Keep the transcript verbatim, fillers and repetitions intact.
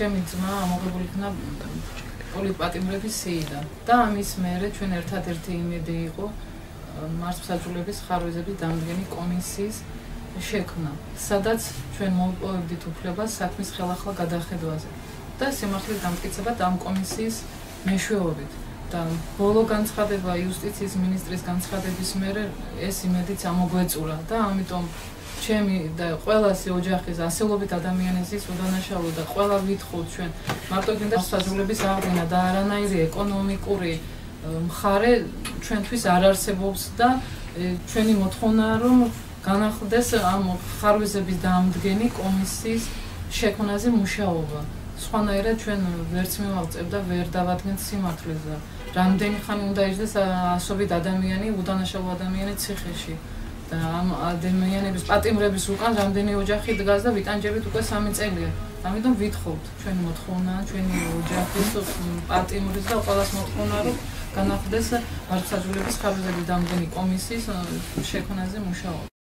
ჩემი ძმა ამოღებული იქნა პოლიტპატიმრების სიიდან და ამის მერე ჩვენ ერთადერთი იმედი იყო მართლმსაჯულების ხარვეზების დამდგენი კომისიის შექმნა, სადაც ჩვენ მოვიპოვებდით უფლებას საქმის ხელახლა გადახედვაზე და სიმართლეს დამტკიცებად ამ კომისიის მეშვეობით. და ბოლო განცხადება იუსტიციის მინისტრის განცხადების მერე ეს იმედიც ამოგვეწურა და ამიტომ ჩემი და ყველასი ოჯახის ასეულობით ადამიანების უდანაშაულო და ყველა ვითხოვთ ჩვენ მარტო გინდა საზრუნავების აღდგენა და არანაირი ეკონომიკური მხარე ჩვენთვის არ არსებობს და ჩვენი მოთხოვნაა რომ განახლდეს ამ ხარვეზების დამდგენი კომისიის შექმნაზე მუშაობა. სხვანაირად ჩვენ ვერც მივაღწევ და ვერ დავადგენთ სიმართლეს და რამდენი ხანი უნდა იჯდეს ასობით ადამიანი, უდანაშაულო ადამიანი ციხეში და ამ ადამიანების პატიმრების უკან რამდენი ოჯახი დგას და ვიტანჯებით უკვე სამი წელია. ამიტომ ვითხოვთ ჩვენი მოთხოვნაა, ჩვენი ოჯახის პატიმრის და ყველას მოთხოვნაა რომ განახლდეს მართლმსაჯულების ხარვეზების დამდგენი კომისიის შექმნაზე მუშაობა.